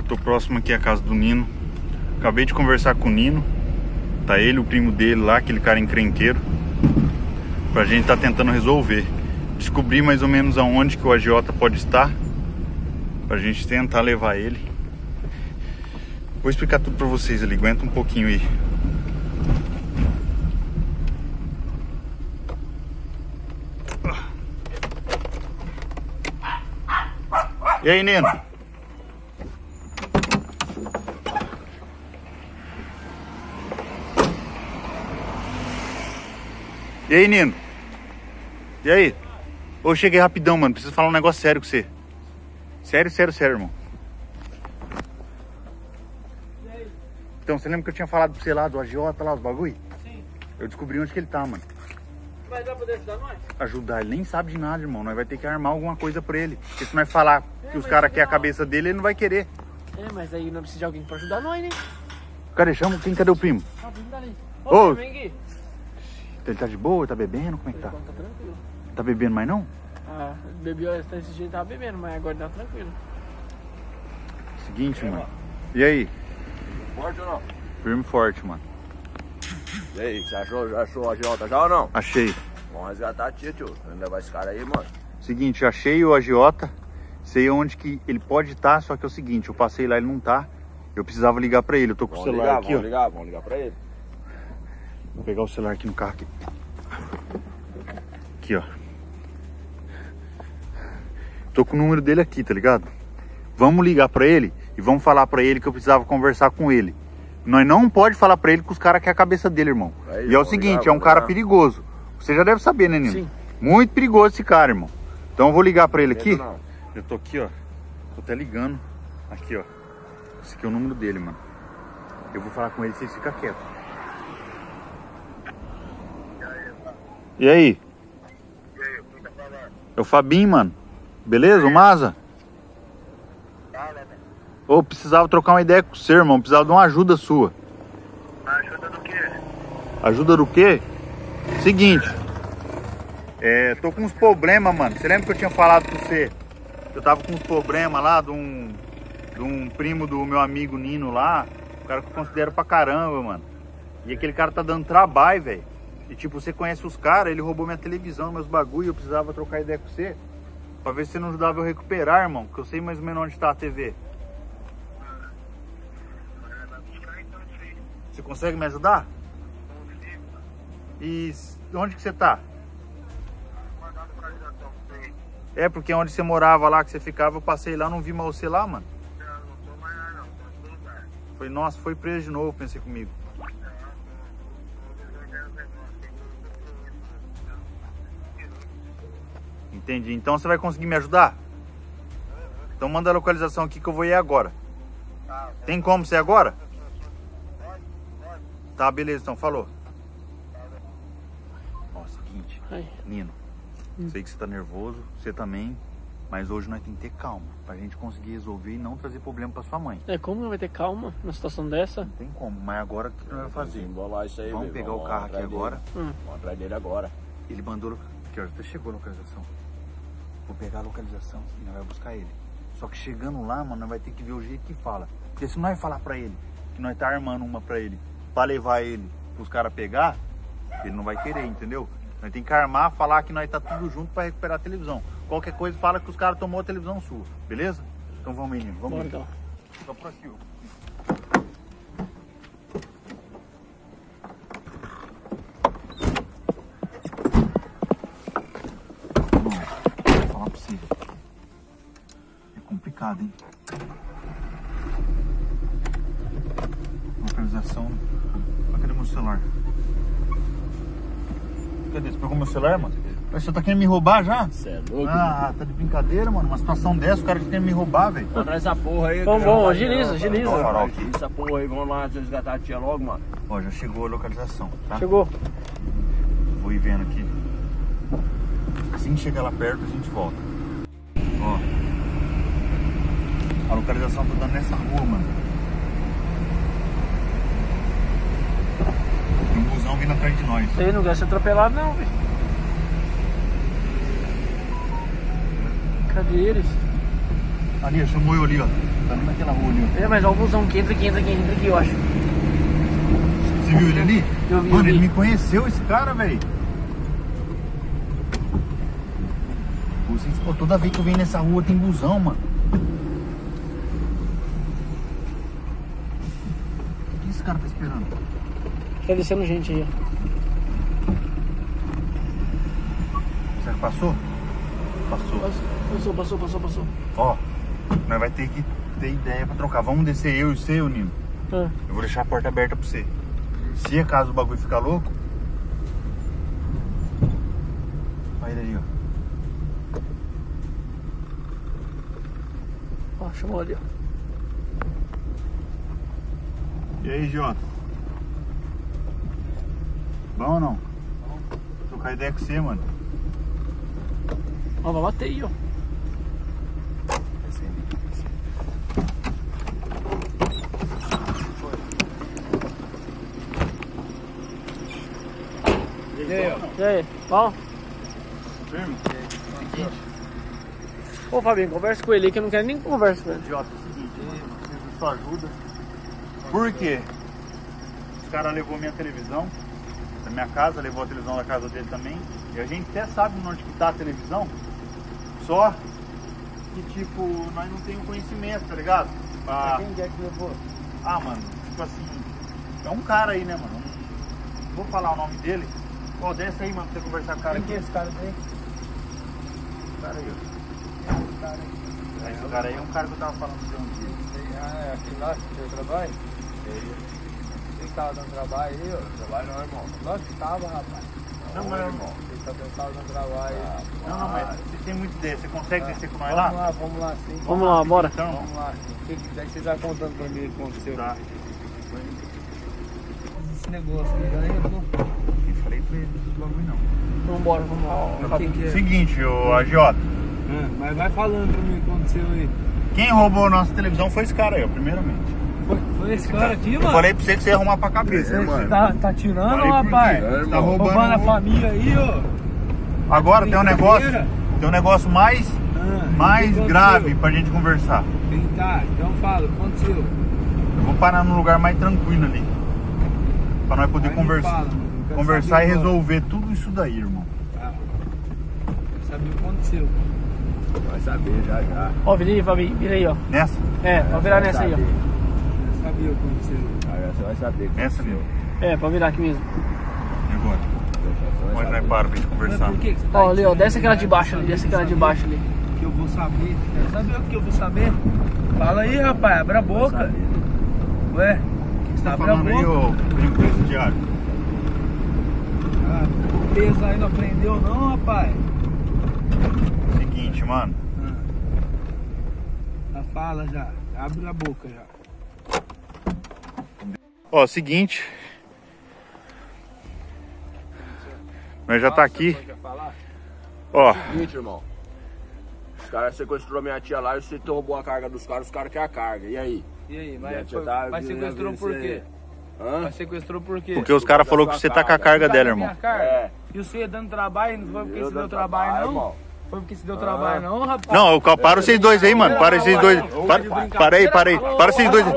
Tô próximo aqui à casa do Nino. Acabei de conversar com o Nino. Tá ele, o primo dele lá, aquele cara encrenqueiro. Pra gente tá tentando resolver. Descobrir mais ou menos aonde que o agiota pode estar. Pra gente tentar levar ele. Vou explicar tudo pra vocês ali. Aguenta um pouquinho aí. E aí, Nino? E aí, Nino? E aí? Ô, cheguei rapidão, mano. Preciso falar um negócio sério com você. Sério, irmão. E aí? Então, você lembra que eu tinha falado pra você lá do agiota, lá, os bagulho? Sim. Eu descobri onde que ele tá, mano. Mas vai poder ajudar nós? Ajudar, ele nem sabe de nada, irmão. Nós vai ter que armar alguma coisa pra ele. Porque se nós falar que os caras querem a cabeça dele, ele não vai querer. É, mas aí não precisa de alguém pra ajudar nós, né? Cadê? Chama quem? Cadê o primo? Ah, vem dali. Ô! Vem aqui. Ele tá de boa? Ele tá bebendo? Como é que tá? Tá tranquilo. Tá bebendo mais não? Ah, bebeu esse dia, tava bebendo, mas agora tá tranquilo. Seguinte, mano. E aí? Forte ou não? Firme e forte, mano. E aí, você achou a agiota já ou não? Achei. Vamos resgatar a tia, tio. Vamos levar esse cara aí, mano. Seguinte, achei o agiota. Sei onde que ele pode estar, só que é o seguinte, eu passei lá, ele não tá. Eu precisava ligar pra ele. Eu tô com o celular aqui, ó. Vamos ligar pra ele. Vou pegar o celular aqui no carro aqui. Aqui, ó. Tô com o número dele aqui, tá ligado? Vamos ligar pra ele e vamos falar pra ele que eu precisava conversar com ele. Nós não pode falar pra ele que os caras querem a cabeça dele, irmão. Aí, e é o seguinte, é um cara perigoso. Você já deve saber, né, Nino? Sim. Muito perigoso esse cara, irmão. Então eu vou ligar pra ele aqui. Não. Eu tô aqui, ó. Tô até ligando. Aqui, ó. Esse aqui é o número dele, mano. Eu vou falar com ele, vocês ficam quietos. E aí? É o Fabinho, mano. Beleza? O Maza? Ô, precisava trocar uma ideia com você, irmão. Precisava de uma ajuda sua. Ajuda do quê? Ajuda do quê? Seguinte. Tô com uns problemas, mano. Você lembra que eu tinha falado com você? Eu tava com uns problemas lá de um primo do meu amigo Nino lá. O cara que eu considero pra caramba, mano. E aquele cara tá dando trabalho, velho. E tipo, você conhece os caras, ele roubou minha televisão, meus bagulho, eu precisava trocar ideia com você. Pra ver se você não ajudava eu a recuperar, irmão. Que eu sei mais ou menos onde tá a TV. Você consegue me ajudar? E onde que você tá? É, porque onde você morava lá, que você ficava, eu passei lá, não vi mais você lá, mano. Foi, nossa, foi preso de novo, pensei comigo. Entendi. Então você vai conseguir me ajudar? Então manda a localização aqui que eu vou ir agora. Tem como ser agora? Tá, beleza, então, falou. Ó, seguinte, Ai. Nino, sei que você tá nervoso, você também, mas hoje nós temos que ter calma, pra gente conseguir resolver e não trazer problema pra sua mãe. É, como não vai ter calma numa situação dessa? Não tem como, mas agora o que nós vamos fazer? Embolar isso aí, Vamos velho. pegar o carro aqui agora. Vamos atrás dele agora. Ele mandou, que hora? Chegou a localização. Vou pegar a localização e nós vamos buscar ele. Só que chegando lá, mano, nós vai ter que ver o jeito que fala. Porque se nós falar pra ele que nós tá armando uma pra ele, pra levar ele pros caras pegar, ele não vai querer, entendeu? Nós tem que armar, falar que nós tá tudo junto pra recuperar a televisão. Qualquer coisa fala que os caras tomou a televisão sua, beleza? Então vamos, menino, vamos. Bora, então. Fica por aqui, ó. Vou falar pra você. É complicado, hein? Localização. Cadê meu celular? Cadê? Você pegou meu celular, mano? Você tá querendo me roubar já? Você é louco? Ah, tá de brincadeira, mano. Uma situação dessa, o cara tá querendo me roubar, velho. Vamos atrás dessa porra aí. Vamos, que não vai agiliza, não, agiliza. cara. Farol Agiliza essa porra aí, vamos lá resgatar a tia logo, mano. Ó, já chegou a localização, tá? Chegou. Vou ir vendo aqui. Assim que chegar lá perto, a gente volta. Ó. A localização tá dando nessa rua, mano. Tem um busão vindo atrás de nós. Você não quer ser atropelado, não, velho. Cadê eles? Ali, chamou eu ali, ó. tá ali naquela rua ali, ó. É, mas ó o busão que entra aqui, eu acho. Você viu ele ali? Eu vi, Mano, eu vi. ele me conheceu, esse cara, velho. Pô, toda vez que eu venho nessa rua tem busão, mano. O que esse cara tá esperando? Tá descendo gente aí, ó. Será que passou? Passou. Ó, nós vai ter que ter ideia pra trocar. Vamos descer eu e você, Nino. Ah. Eu vou deixar a porta aberta pra você. Se acaso o bagulho ficar louco. Olha ele aí, ó. Ó, chamou ali, ó. E aí, Jota? Bom ou não? Vou trocar ideia com você, mano. Ó, vai bater aí, ó. E aí, bom? Firme? Seguinte. Ô, Fabinho, conversa com ele aí que eu não quero nem conversa com ele. Jota, é o seguinte, eu preciso de sua ajuda. Por quê? Os caras levou minha televisão da minha casa, levou a televisão da casa dele também. E a gente até sabe onde que tá a televisão. Só que, tipo, nós não temos conhecimento, tá ligado? Quem é que levou? Ah, mano, tipo assim, é um cara aí, né, mano? Vou falar o nome dele. Ó, desce aí, mano, pra você conversar com o cara aqui. Quem é esse cara aí? Esse cara aí, ó. Esse cara aí é um cara que eu tava falando de um dia. Ah, é aquele lá que você trabalha? Quem tava dando trabalho aí, ó? Trabalho não, irmão. Nós que tava, rapaz. Não, mas irmão. Você tava dando trabalho aí. Não, mas você tem muita ideia. Você consegue descer com nós lá? Vamos lá sim. Vamos lá, bora. Então, Vamos lá. Daí vocês vão contando pra mim o que aconteceu. tá. Esse negócio aí, já entrou. Eu falei pra ele dos bagulho não. Vambora, vamos lá. Quem que é? Seguinte, ô agiota. Mas vai falando pra mim o que aconteceu aí. Quem roubou a nossa televisão foi esse cara aí, ó, primeiramente. Foi esse cara aqui, Eu mano? falei pra você que você ia arrumar pra cabeça. Você tá tirando, Falei por rapaz? quê? Você tá Roubando a família aí, ó. Agora tem um negócio. Brincadeira. Tem um negócio mais O que aconteceu? grave pra gente conversar. Tá, então fala, o que aconteceu? Eu vou parar num lugar mais tranquilo ali. Pra nós poder Aí me conversar. fala, mano. Eu quero Conversar saber e agora. resolver tudo isso daí, irmão. Tá. Quero saber o que aconteceu. Vai saber já. Ó, vira aí, Fabinho, vira aí, ó. Nessa? É, pra virar nessa aí, ó. Quero saber o que aconteceu. Você vai saber. Nessa mesmo. É, pra virar aqui mesmo. E agora? Onde nós para pra gente conversar? Por que que você tá Ó, ali, ó, aí? desce aquela de baixo ali, desce aquela de baixo ali. Que eu vou saber. Quero saber o que eu vou saber. Fala aí, rapaz, abre a boca. Ué, O que você tá abre a falando aí, boca. ô presidiário? Ah, ficou preso aí, não aprendeu não, rapaz. Seguinte, mano. Já fala já, abre a boca já. Ó, seguinte. Nós já tá aqui. Quer falar? Ó, Seguinte, irmão. Os caras sequestrou minha tia lá e você roubou a carga dos caras, os caras querem a carga. E aí? E aí, Minha mas, tia tá mas sequestrou vendo por isso quê? aí. Hã? Mas sequestrou por quê? porque os caras falaram que você tá com a carga dela, irmão. Minha carga? É. E você dando trabalho, não foi porque Eu você deu dando trabalho, não? irmão. Foi porque você deu trabalho, não, rapaz? Não, eu para vocês dois aí, mano. Para vocês dois. Para aí. Para vocês dois.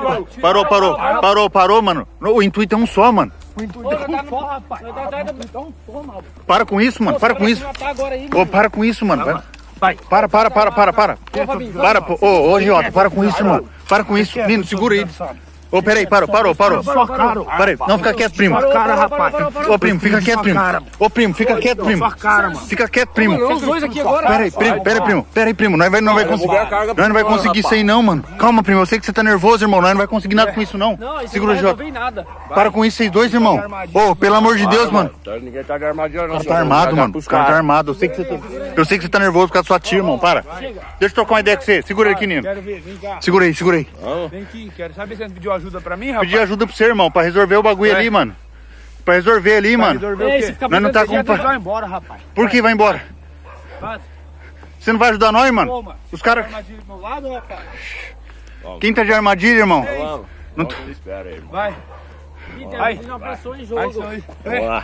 Parou, mano. O intuito é um só, mano. O intuito é um só, rapaz. Então, mano. Para com isso, mano. Para com isso. Agora aí, Ô, para com isso, mano. Vai. Para. Ô, Fabinho, Para, pô. Ô, Jota, para com isso, mano. Para com isso. Nino, segura aí. Ô, peraí, parou. Parei. Não, fica quieto, primo. Ô, primo, fica quieto, primo. Ô, primo, fica quieto, primo. Fica quieto, primo. os dois aqui agora. Peraí, primo. Nós não vai conseguir isso aí, não, mano. Calma, primo. Eu sei que você tá nervoso, irmão. Nós não vai conseguir nada com isso, não. Não, isso Segura, não vai Jota. resolver em nada. Para com isso, vocês dois, irmão. Ô, pelo amor de Deus, mano. Ninguém tá de armadilha, não. O cara tá armado, mano. O cara tá armado. Eu sei que você tá nervoso por causa da sua tia, irmão. Para. Deixa eu trocar uma ideia com você. Segura aí, aqui, Nino. Quero ver, vem cá. Segura aí. Vem aqui, quero saber se você pediu ajuda pra mim, rapaz. Pedir ajuda pra você, irmão, pra resolver o bagulho ali, mano. Pra resolver ali, mano. Ei, se ficar Nós não tá com... vai embora, rapaz. Por que vai embora? Você não vai ajudar nós, mano? Pô, mano. Os caras... Armadilha do meu lado, rapaz. Quem tá de armadilha, irmão? Vamos. Não tô- Espera aí, irmão. Vai. Ih, tem uma pessoa em jogo. Vamos lá.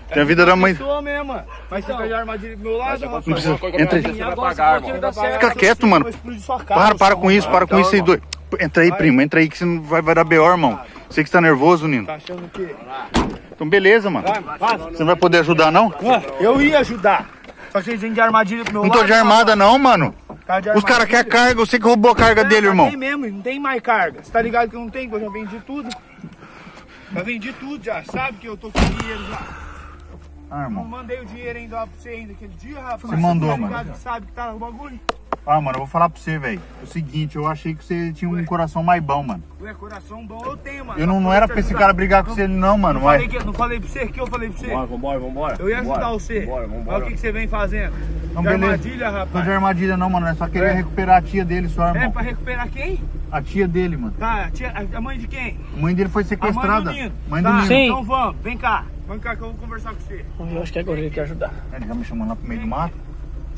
Tem a vida da mãe. Sou mesmo, mano. Mas você fez armadilha do meu lado, rapaz. Não precisa. Entra aí. Você vai pagar, irmão. Fica quieto, mano. Para com isso, para com isso aí, doido. Entra aí, primo, entra aí que você não vai dar B.O., irmão. Sei que você tá nervoso, Nino. Tá achando o quê? Então beleza, mano. Você não vai poder ajudar, não? Eu ia ajudar. Só que vocês vêm de armadilha pro meu Não lado. tô de armada, não, mano. Os caras querem carga, eu sei que roubou a carga dele, irmão. Não tem mesmo, não tem mais carga. Você tá ligado que eu não tenho, que eu já vendi tudo. Já vendi tudo, já. Sabe que eu tô com dinheiro já. Ah, Não irmão. mandei o dinheiro ainda lá pra você ainda aquele dia, rapaz. Você mandou, tá ligado, mano. que sabe que tá no bagulho. Ah, mano, eu vou falar pra você, velho. O seguinte, eu achei que você tinha um coração mais bom, mano. Ué, coração bom eu tenho, mano. Eu não era pra esse cara brigar com você, não, mano. Não Mas... falei pra você que eu falei pra você. Vambora. Eu ia ajudar você. Olha o que você vem fazendo. Não, De beleza. armadilha, Tô rapaz. de armadilha, não, mano. É só querer recuperar a tia dele só, É irmão. pra recuperar quem? A tia dele, mano. Tá, a mãe de quem? A mãe dele foi A sequestrada. mãe do Nino. Mãe Tá, do Nino. Sim. então vamos. Vem cá. Vem cá que eu vou conversar com você. Eu acho que agora ele quer ajudar. Ele já me chamando lá pro meio do mato.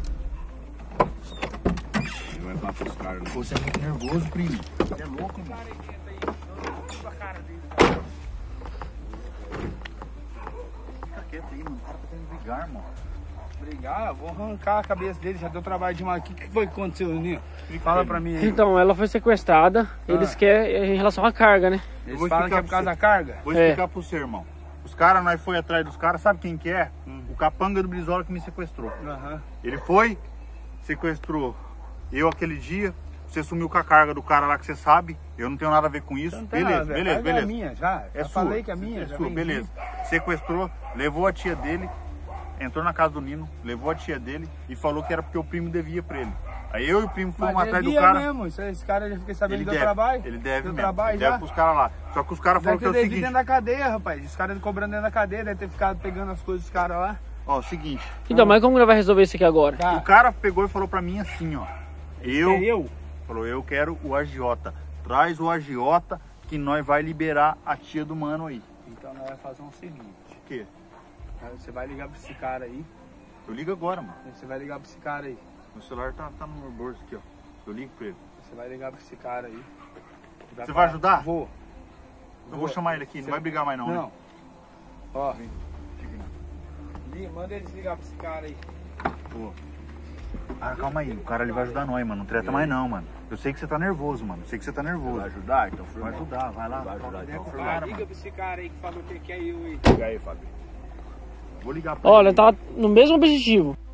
Vai matar os caras. Pô, você é muito nervoso, primo. Você é louco, mano. Fica quieto aí, mano. O cara tá querendo brigar, irmão. Brigar, vou arrancar a cabeça dele. Já deu trabalho demais. O que foi que aconteceu, Nino? Fala pra mim aí. Então, ela foi sequestrada. Eles querem em relação à carga, né? Eles vou falam que explicar é por pra causa você. da carga? Vou explicar pro você, irmão. Os caras, nós foi atrás dos caras, sabe quem que é? O capanga do Brizola que me sequestrou. Aham. Ele foi, sequestrou eu aquele dia, você sumiu com a carga do cara lá que você sabe, eu não tenho nada a ver com isso. Não tem Beleza, nada, beleza, a carga beleza. É minha já. É Eu sua. falei que é minha. É já sua, vendi. beleza. Sequestrou, levou a tia dele, entrou na casa do Nino, levou a tia dele e falou que era porque o primo devia pra ele. Aí eu e o primo fomos Mas atrás do devia cara. mesmo. Esse cara já fiquei sabendo Ele do deve, trabalho. ele deve Deu mesmo, trabalho ele já. deve pros caras lá. Só que os caras falaram Deve que é ter o devido seguinte, dentro da cadeia, rapaz. Os caras cobrando dentro da cadeia, deve ter ficado pegando as coisas dos caras lá. ó, o seguinte, Então, mas como ele vai resolver isso aqui agora? Tá. o cara pegou e falou pra mim assim, ó, Eu? falou, eu quero o agiota, traz o agiota que nós vai liberar a tia do mano aí. Então nós vamos fazer o seguinte. O quê? Aí você vai ligar pra esse cara aí. Eu ligo agora, mano. Você vai ligar pra esse cara aí. Meu celular tá no meu bolso aqui, ó. Eu ligo pra ele. Você vai ligar pra esse cara aí. Você vai ajudar? Vou. Eu vou chamar ele aqui, não vai brigar mais não, né? Não. Ó. Manda eles ligar pra esse cara aí. Pô. Ah, calma aí, o cara ele vai ajudar nós, mano. Não treta mais não, mano. Eu sei que você tá nervoso, mano. Eu sei que você tá nervoso. Vai ajudar, então, Vai ajudar, vai lá. Vai ajudar, então. Troca ideia com o Vai, cara, liga mano. pra esse cara aí que falou que quer eu aí. Liga aí, Fábio. Vou ligar pra Olha, ele. tá no mesmo objetivo.